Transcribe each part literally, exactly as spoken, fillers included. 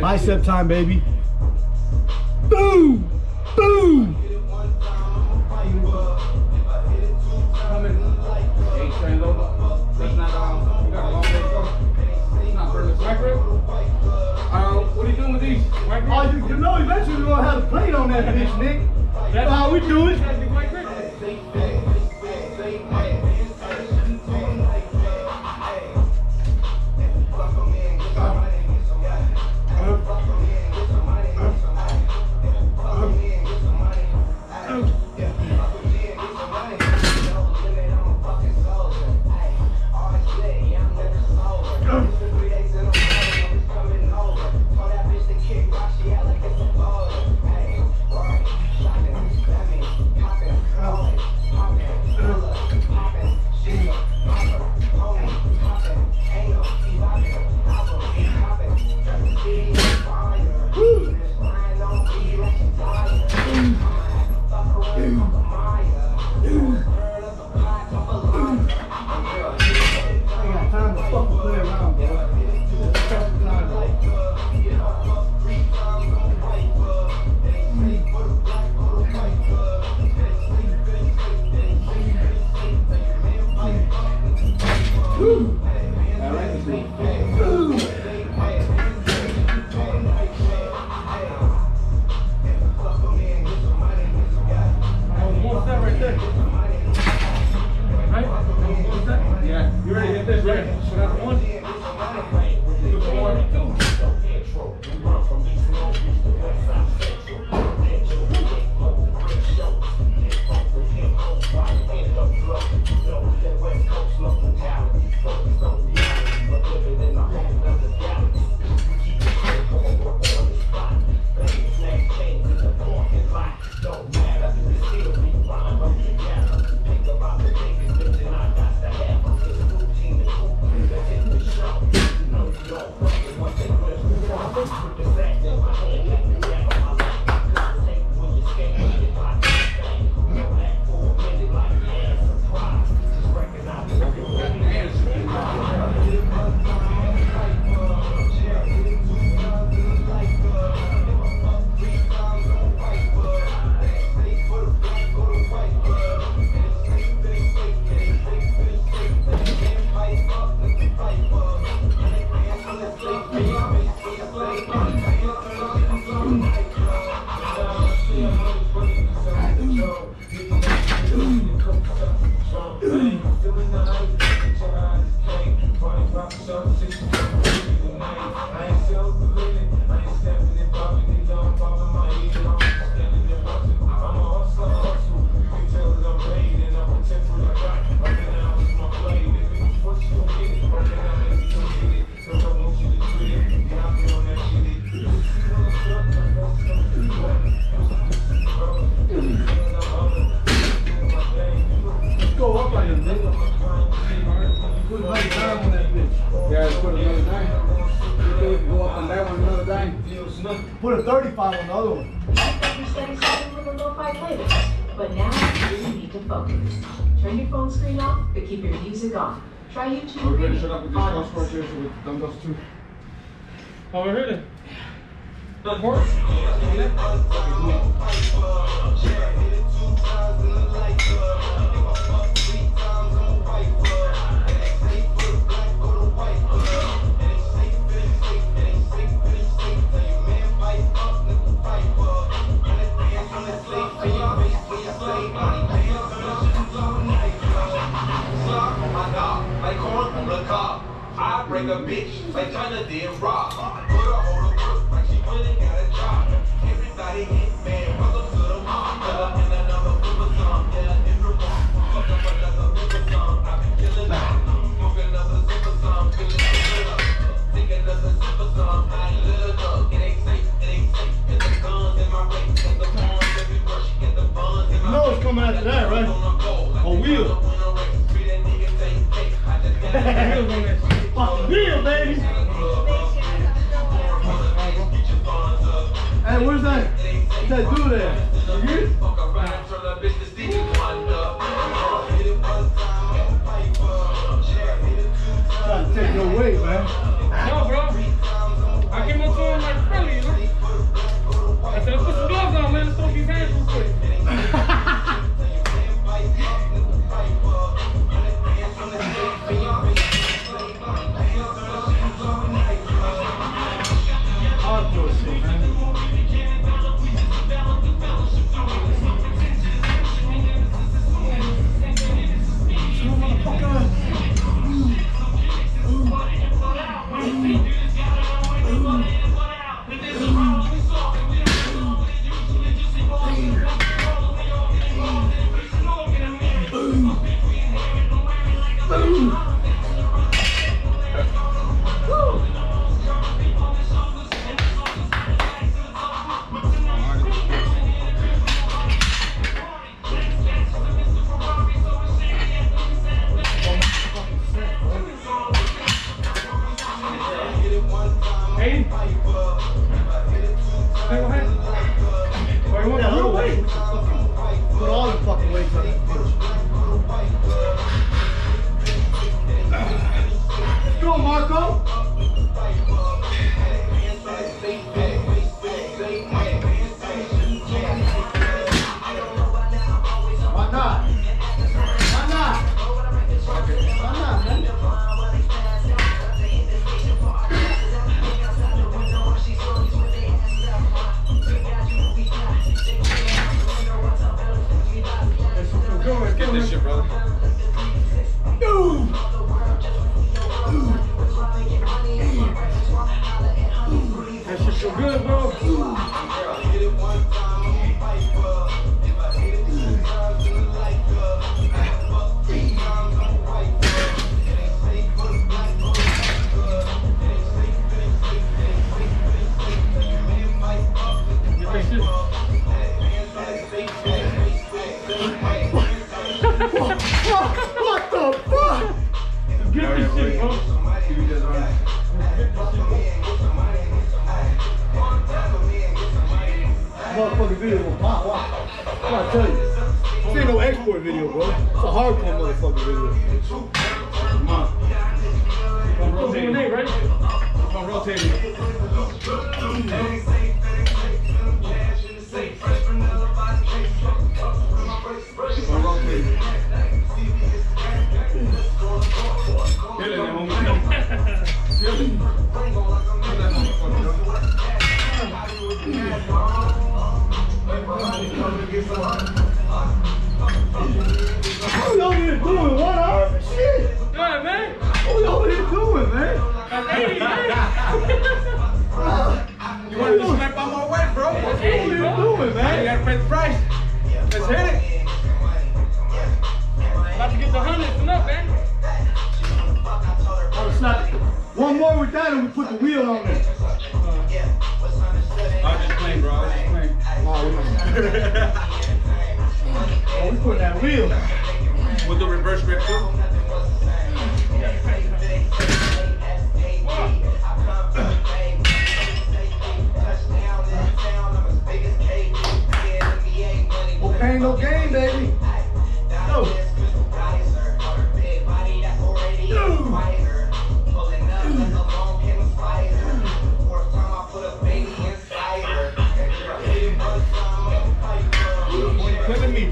Bicep time, baby. Boom! Boom! Eight strains over. That's not, um, you got a long way to go. It's not perfect. Right, Rick? Uh, what are you doing with these? Right, Rick? Oh, you, you know eventually we're gonna have a plate on that bitch, Nick. That's how we do it. That's White Rick. Put a thirty-five on the other one. You're satisfied with a lo-fi playlist, but now you really need to focus. Turn your phone screen off, but keep your music on. Try YouTube. We're finishing up with this cross court here, so we've done those two. Oh, we're here. The horse. I bring a bitch like China did rock. Put her on the work like she really got a job. Everybody hit man, welcome to the mob. And another river song, yeah, if you're wrong. Fuck up another river song, I've been killing out. Smoke another zipper song, feeling it up. Take another zipper song, I lit up. It ain't safe, it ain't safe. Get the guns in my race, get the pawns everywhere. She get the buns in my You know it's coming after that, right? A wheel. Fucking wheel, baby. Hey, where's that? What's that dude there? You hear it? Trying to take your weight, man. No, bro. I came up to him like, good, bro. What the fuck? Get this shit, bro. Motherfucking video will pop. Watch. I tell you. This ain't no export video, bro. It's a hardcore motherfucking video. Come on. I'm rotating it, right? I'm rotating it. Feeling it, homie. Feeling it. What we over here doing? One hour? Shit. Yeah, man. What we over here doing, man? Hey, man. You want to smack by my way, bro? What we here doing, You man? gotta pay the price. Let's hit it. About to get the hundreds and up, man. Oh, it's not. One more with that and we put the wheel on there. I was just playing, bro. I was just playing. Oh, we, oh, we put that wheel. With the reverse grip, too. No pain, no gain, baby. No. Killing me.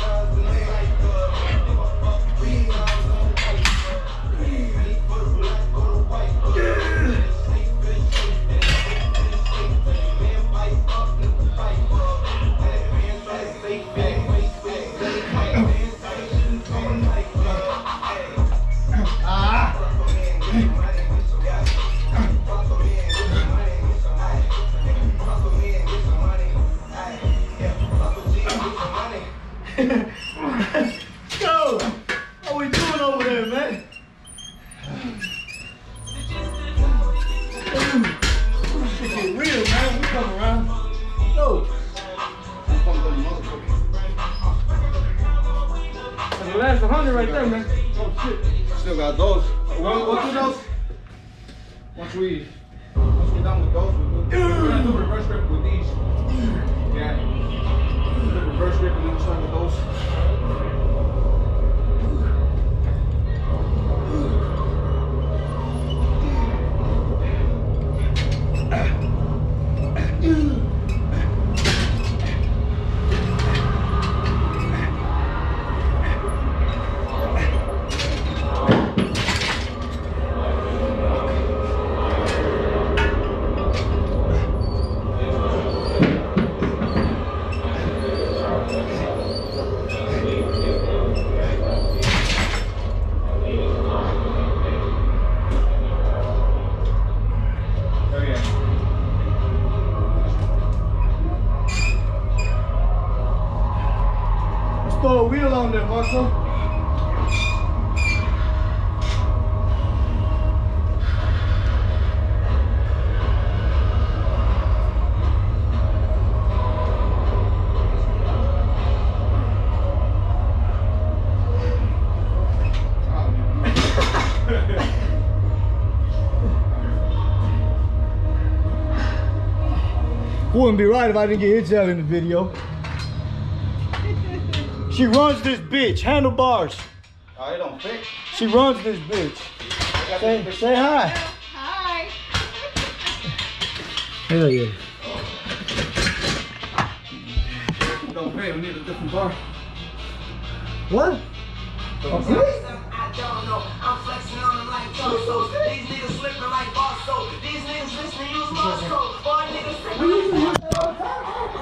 Go! What we doing over there, man? Shit get real, man. We come around. Go! That's the last hundred right there, man. Oh, shit. Still got those. We'll, we'll do those. Once we, once we're done with those, we'll do, we're gonna do reverse grip with these. Yeah. Do reverse grip and then we'll start with those. Throw a wheel on there, Marco. Wouldn't be right if I didn't get his out in the video. She runs this bitch, handlebars. Oh, it don't fit. She runs this bitch. Say, say hi. Hi. Hell yeah. It don't fit. We need a different bar. What? I don't know. I'm flexing on them like Tosos. These niggas slipping like Bosso. These niggas listening use Moscow. Boy, niggas